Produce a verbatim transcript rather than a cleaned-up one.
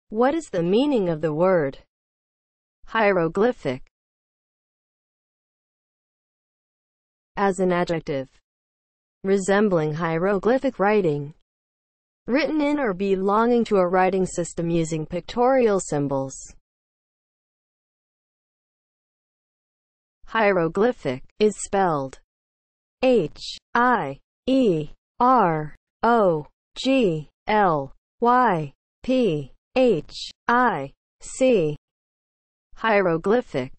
What is the meaning of the word hieroglyphic? As an adjective, resembling hieroglyphic writing, written in or belonging to a writing system using pictorial symbols. Hieroglyphic is spelled H I E R O G L Y P H I C. Hieroglyphic